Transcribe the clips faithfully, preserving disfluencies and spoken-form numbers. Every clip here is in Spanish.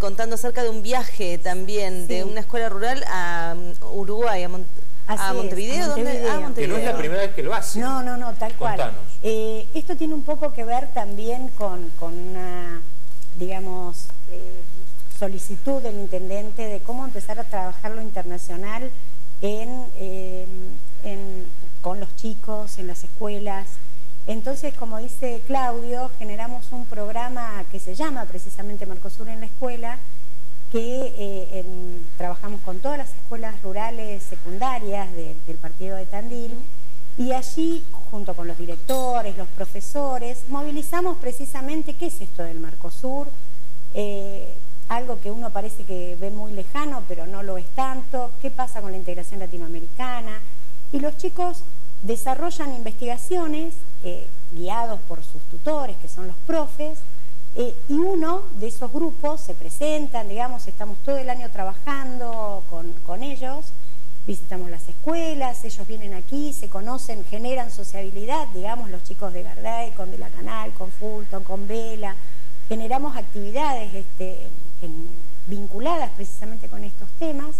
contando acerca de un viaje también, sí, de una escuela rural a Uruguay, a, Mon a Montevideo. Es, a Montevideo. ¿Dónde? Ah, Montevideo. Que no es la primera vez que lo hace. No, no, no, tal cual. Contanos. Eh, esto tiene un poco que ver también con, con una, digamos, eh, solicitud del intendente de cómo empezar a trabajar lo internacional en, eh, en, con los chicos, en las escuelas. Entonces, como dice Claudio, generamos un programa que se llama precisamente Mercosur en la Escuela, que eh, en, trabajamos con todas las escuelas rurales secundarias de, del partido de Tandil, uh-huh, y allí, junto con los directores, los profesores, movilizamos precisamente qué es esto del Mercosur, eh, algo que uno parece que ve muy lejano, pero no lo es tanto, qué pasa con la integración latinoamericana, y los chicos desarrollan investigaciones eh, guiados por sus tutores, que son los profes, eh, y uno de esos grupos se presentan, digamos, estamos todo el año trabajando con, con ellos, visitamos las escuelas, ellos vienen aquí, se conocen, generan sociabilidad, digamos, los chicos de Garday, con De la Canal, con Fulton, con Vela, generamos actividades este, en, vinculadas precisamente con estos temas,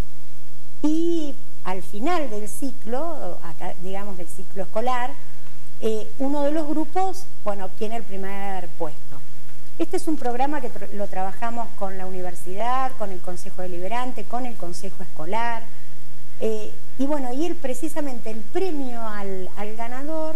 y al final del ciclo, acá, digamos del ciclo escolar, eh, uno de los grupos, bueno, obtiene el primer puesto. Este es un programa que lo trabajamos con la universidad, con el Consejo Deliberante, con el Consejo Escolar, eh, y bueno, y él, precisamente el premio al, al ganador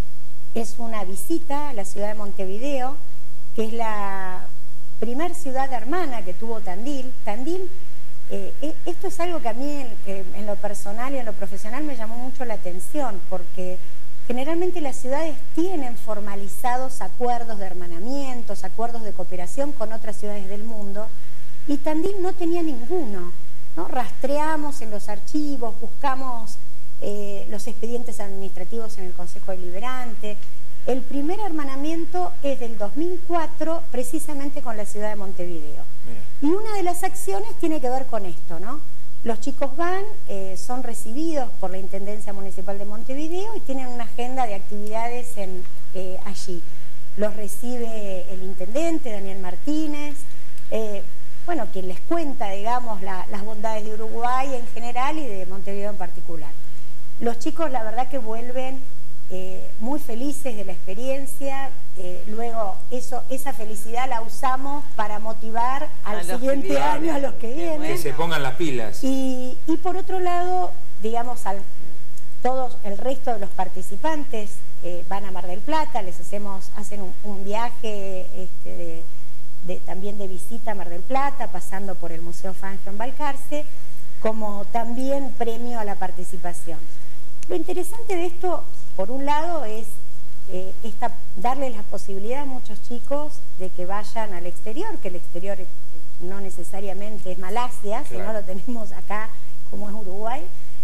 es una visita a la ciudad de Montevideo, que es la primer ciudad hermana que tuvo Tandil. Tandil, eh, esto es algo que a mí en, eh, en lo personal y en lo profesional me llamó mucho la atención, porque generalmente las ciudades tienen formalizados acuerdos de hermanamientos, acuerdos de cooperación con otras ciudades del mundo, y Tandil no tenía ninguno, ¿no? Rastreamos en los archivos, buscamos eh, los expedientes administrativos en el Consejo Deliberante. El primer hermanamiento es del dos mil cuatro, precisamente con la ciudad de Montevideo. Bien. Y una de las acciones tiene que ver con esto, ¿no? Los chicos van, eh, son recibidos por la Intendencia Municipal de Montevideo y tienen una agenda de actividades en, eh, allí. Los recibe el intendente, Daniel Martínez, eh, bueno, quien les cuenta, digamos, la, las bondades de Uruguay en general y de Montevideo en particular. Los chicos, la verdad que vuelven eh, muy felices de la experiencia, eh, luego eso, esa felicidad la usamos para motivar al siguiente año a los que vienen. Que se pongan las pilas. Y, y por otro lado, digamos, al, todos el resto de los participantes eh, van a Mar del Plata, les hacemos, hacen un, un viaje este, de, de, también de visita a Mar del Plata, pasando por el Museo Fangio en Balcarce, como también premio a la participación. Lo interesante de esto, por un lado, es eh, esta, darle la posibilidad a muchos chicos de que vayan al exterior, que el exterior no necesariamente es Malasia, claro, si no lo tenemos acá como es Uruguay,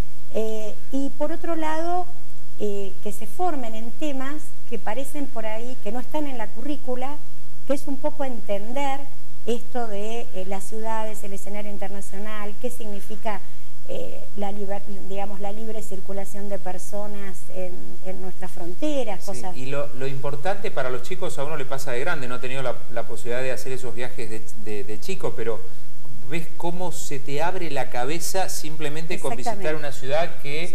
eh, y por otro lado, eh, que se formen en temas que parecen por ahí, que no están en la currícula, que es un poco entender esto de eh, las ciudades, el escenario internacional, qué significa Eh, la, liber, digamos, la libre circulación de personas en, en nuestras fronteras, sí, cosas... Y lo, lo importante para los chicos, a uno le pasa de grande, no he tenido la, la posibilidad de hacer esos viajes de, de, de chico, pero ves cómo se te abre la cabeza simplemente con visitar una ciudad que es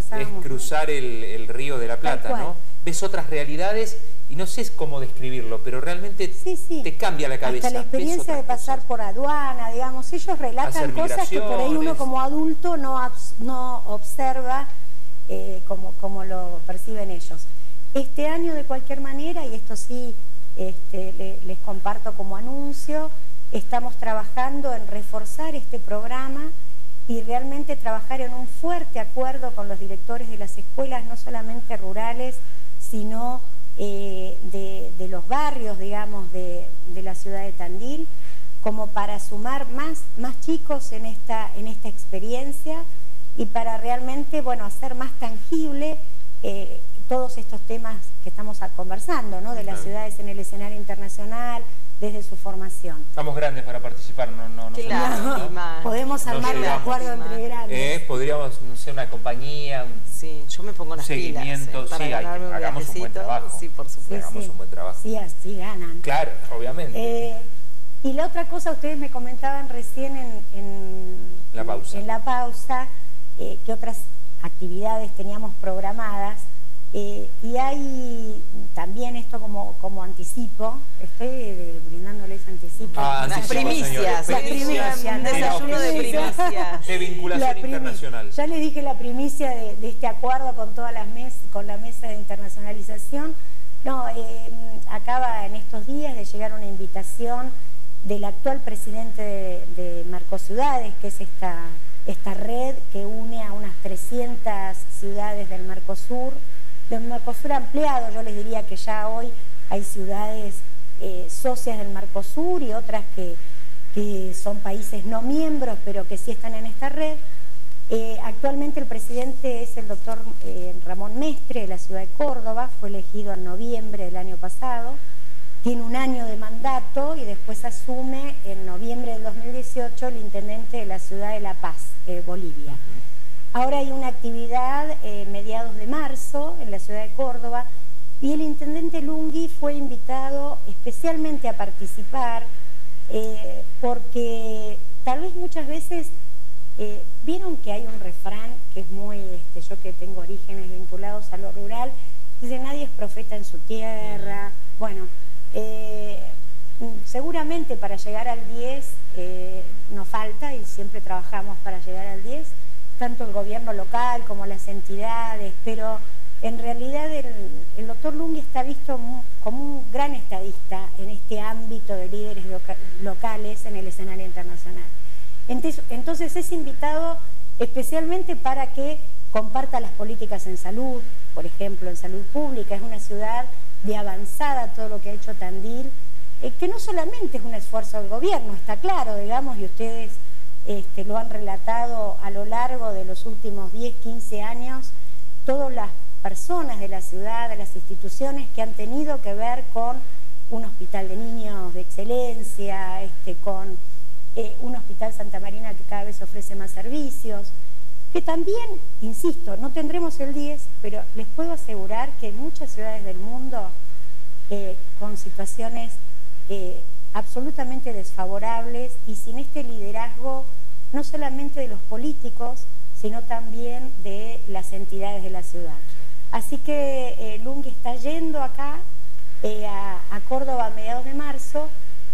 cruzar el, el río de la Plata, ¿no? Ves otras realidades y no sé cómo describirlo, pero realmente sí, sí. te cambia la cabeza. Hasta la experiencia de pasar cosas por aduana, digamos, ellos relatan cosas que por ahí uno como adulto no, no observa eh, como, como lo perciben ellos. Este año, de cualquier manera, y esto sí este, le, les comparto como anuncio, estamos trabajando en reforzar este programa y realmente trabajar en un fuerte acuerdo con los directores de las escuelas, no solamente rurales, sino eh, de, de los barrios, digamos, de, de la ciudad de Tandil, como para sumar más, más chicos en esta, en esta experiencia y para realmente, bueno, hacer más tangible eh, todos estos temas que estamos conversando, ¿no? De las ciudades en el escenario internacional, desde su formación. Estamos grandes para participar, no, no, no, claro, ¿no? Podemos armar un acuerdo entre grandes. Eh, podríamos, no sé, una compañía, un sí, yo me pongo las seguimiento, pilas, eh, sí, hay, un hagamos un buen trabajo. Sí, por supuesto. Sí, hagamos sí. un buen trabajo. Sí, así ganan. Claro, obviamente. Eh, Y la otra cosa, ustedes me comentaban recién en, en, la, pausa. en la pausa, eh, que otras actividades teníamos programadas, eh, y hay también esto como, como anticipo, estoy eh, brindándoles anticipo. Ah, las primicias, las primicias, un desayuno de primicias. De vinculación internacional. Ya les dije la primicia de, de este acuerdo con todas las mes, con la mesa de internacionalización. No, eh, acaba en estos días de llegar una invitación del actual presidente de, de Mercociudades, que es esta, esta red que une a unas trescientas ciudades del Mercosur, del Mercosur ampliado. Yo les diría que ya hoy hay ciudades eh, socias del Mercosur y otras que, que son países no miembros, pero que sí están en esta red. Eh, actualmente el presidente es el doctor eh, Ramón Mestre, de la ciudad de Córdoba, fue elegido en noviembre del año pasado. Tiene un año de mandato y después asume en noviembre del dos mil dieciocho el intendente de la ciudad de La Paz, eh, Bolivia. Ahora hay una actividad eh, mediados de marzo en la ciudad de Córdoba y el intendente Lungui fue invitado especialmente a participar eh, porque tal vez muchas veces eh, vieron que hay un refrán que es muy, este, yo que tengo orígenes vinculados a lo rural, dice nadie es profeta en su tierra. Bueno, Eh, seguramente para llegar al diez eh, nos falta y siempre trabajamos para llegar al diez, tanto el gobierno local como las entidades, pero en realidad el, el doctor Lungui está visto como un gran estadista en este ámbito de líderes loca locales en el escenario internacional. Entonces, entonces es invitado especialmente para que comparta las políticas en salud, por ejemplo, en salud pública. Es una ciudad de avanzada todo lo que ha hecho Tandil, eh, que no solamente es un esfuerzo del gobierno, está claro, digamos, y ustedes este, lo han relatado a lo largo de los últimos diez, quince años, todas las personas de la ciudad, de las instituciones que han tenido que ver con un hospital de niños de excelencia, este, con eh, un hospital Santa Marina que cada vez ofrece más servicios, que también, insisto, no tendremos el diez, pero les puedo asegurar que en muchas ciudades del mundo, eh, con situaciones eh, absolutamente desfavorables y sin este liderazgo, no solamente de los políticos, sino también de las entidades de la ciudad. Así que eh, Lungui está yendo acá, eh, a, a Córdoba a mediados de marzo,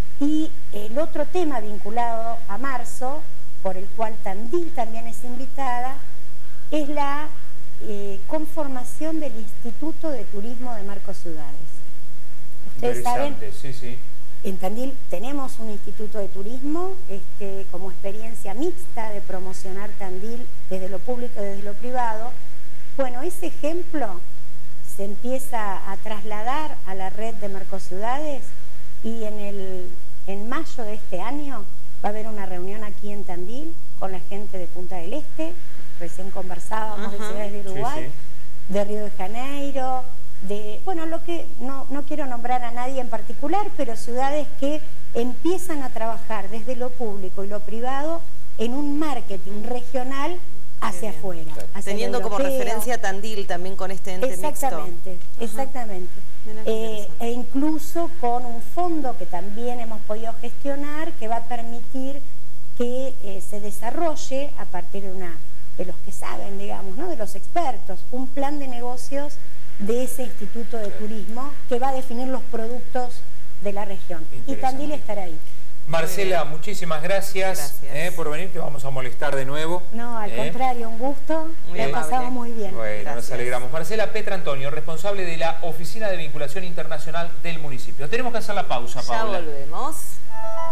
y el otro tema vinculado a marzo, por el cual Tandil también es invitada, es la eh, conformación del Instituto de Turismo de Mercociudades. Ustedes saben, sí, sí. en Tandil tenemos un Instituto de Turismo este, como experiencia mixta de promocionar Tandil desde lo público y desde lo privado. Bueno, ese ejemplo se empieza a trasladar a la red de Mercociudades y en, el, en mayo de este año va a haber una reunión aquí en Tandil con la gente de Punta del Este, recién conversábamos. Ajá. De ciudades de Uruguay, sí, sí. De Río de Janeiro, de, bueno, lo que no, no quiero nombrar a nadie en particular, pero ciudades que empiezan a trabajar desde lo público y lo privado en un marketing regional hacia afuera. Hacia teniendo como referencia Tandil también con este ente exactamente, mixto. Exactamente, eh, e incluso con un fondo que también hemos podido gestionar que va a permitir que eh, se desarrolle a partir de una de los que saben, digamos, ¿no? De los expertos, un plan de negocios de ese Instituto de Turismo que va a definir los productos de la región. Y Tandil estará ahí. Marcela, muchísimas gracias, gracias. Eh, por venir, te vamos a molestar de nuevo. No, al eh. contrario, un gusto, lo eh. pasamos muy bien. Bueno, gracias. Nos alegramos. Marcela Petrantonio, responsable de la Oficina de Vinculación Internacional del municipio. Tenemos que hacer la pausa, Paula. Ya volvemos.